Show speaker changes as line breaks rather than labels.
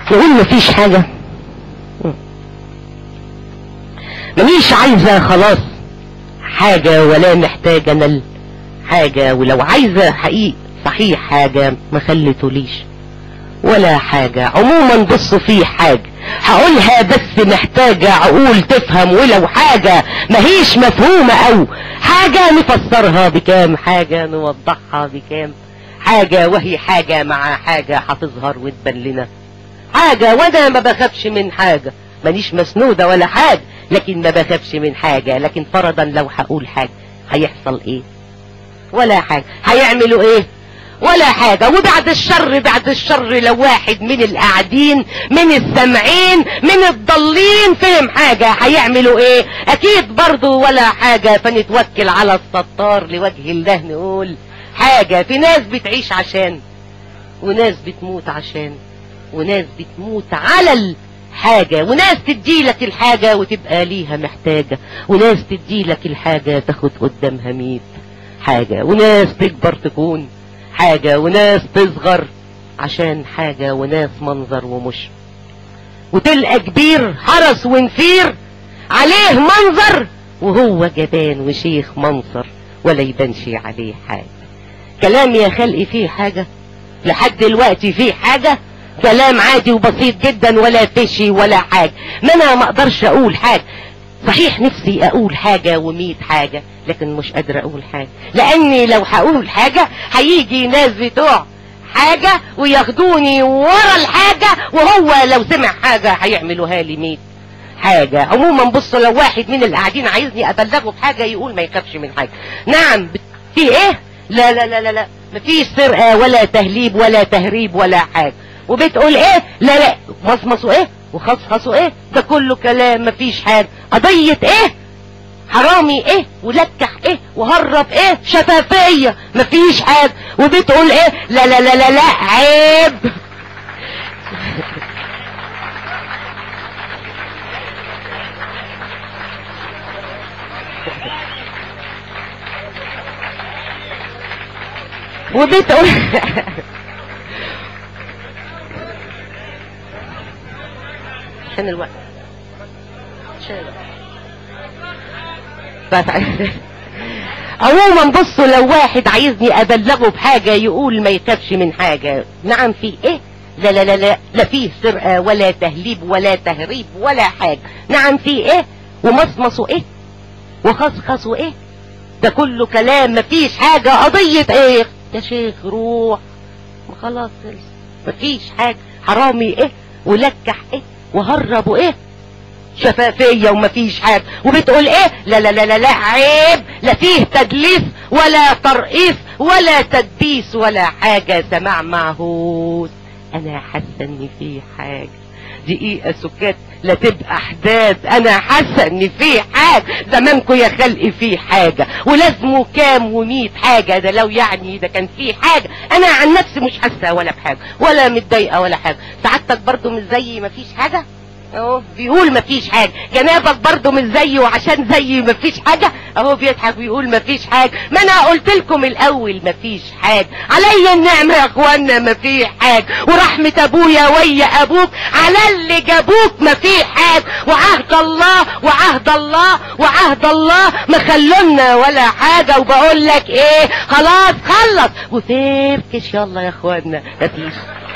نقول مفيش حاجة، مانيش عايزة خلاص حاجة ولا محتاجة انا حاجة، ولو عايزة حقيقي صحيح حاجة ما خليتوليش ولا حاجة. عموما بصوا في حاجة هقولها بس محتاجة عقول تفهم، ولو حاجة ماهيش مفهومة او حاجة نفسرها بكام حاجة، نوضحها بكام حاجة، وهي حاجة مع حاجة هتظهر وتبان لنا حاجة. وانا ما بخافش من حاجة، مانيش مسنودة ولا حاجة، لكن ما بخافش من حاجة. لكن فرضا لو هقول حاجة هيحصل ايه؟ ولا حاجة. هيعملوا ايه؟ ولا حاجة. وبعد الشر بعد الشر لو واحد من القاعدين من السامعين من الضالين فهم حاجة هيعملوا ايه؟ اكيد برضو ولا حاجة. فنتوكل على الستار لوجه الله نقول حاجة. في ناس بتعيش عشان، وناس بتموت عشان، وناس بتموت على الحاجة، وناس تديلك الحاجة وتبقى ليها محتاجة، وناس تديلك الحاجة تاخد قدامها 100 حاجة، وناس تكبر تكون حاجة، وناس تصغر عشان حاجة، وناس منظر ومش، وتلقى كبير حرس ونفير عليه منظر وهو جبان وشيخ منصر ولا يبانش عليه حاجة. كلام يا خلقي فيه حاجة لحد دلوقتي؟ فيه حاجة؟ كلام عادي وبسيط جدا ولا فشي ولا حاجة. ما انا ما اقدرش اقول حاجة. صحيح نفسي اقول حاجة و100 حاجة، لكن مش قادر اقول حاجة، لاني لو هقول حاجة هيجي ناس بتوع حاجة وياخدوني ورا الحاجة، وهو لو سمع حاجة هيعملوها لي 100 حاجة. عموما بصوا لو واحد من القاعدين عايزني ابلغه بحاجة يقول ما يخافش من حاجة. نعم في ايه؟ لا لا لا لا لا، مفيش سرقة ولا تهليب ولا تهريب ولا حاجة. وبتقول ايه؟ لا لا، مصمصوا ايه وخصخصوا ايه، ده كله كلام مفيش حاجة. قضية ايه؟ حرامي ايه ولكح ايه وهرب ايه، شفافية مفيش حاجة. وبتقول ايه؟ لا لا لا لا لا، عيب. وبتقول عشان الوقت عموما بصوا لو واحد عايزني ابلغه بحاجة يقول ما يخافش من حاجة. نعم في ايه؟ لا لا لا لا، لا فيه سرقة ولا تهليب ولا تهريب ولا حاجة. نعم في ايه؟ ومصمصوا ايه وخصخصوا ايه، ده كله كلام مفيش حاجة. قضية ايه يا شيخ؟ روح خلاص مفيش حاجة. حرامي ايه ولكح ايه وهربوا ايه، شفافية ومفيش حاجة. وبتقول ايه؟ لا لا لا لا لا، عيب. لا فيه تدليس ولا ترقيص ولا تدبيس ولا حاجة. سماع معهود. انا حاسة ان فيه حاجة. دقيقة سكات لا تبقى احداث. انا حاسة ان فيه حاجة. زمانكم يا خلقي فيه حاجة، ولازمه كام و100 حاجة. ده لو يعني ده كان فيه حاجة. انا عن نفسي مش حاسة ولا بحاجة ولا متضايقة ولا حاجة. سعادتك برضو مش زيي مفيش حاجة اهو بيقول مفيش حاجة. جنابك برضو مش زيه وعشان زيي مفيش حاجة اهو بيضحك ويقول مفيش حاجة. ما انا قلت لكم الاول مفيش حاجة. عليا النعمة يا اخوانا مفيش حاجة، ورحمة ابويا ويا ابوك على اللي جابوك مفيش حاجة. وعهد الله وعهد الله وعهد الله ما خلونا ولا حاجة. وبقول لك ايه، خلاص خلص وفركش يلا يا اخوانا مفيش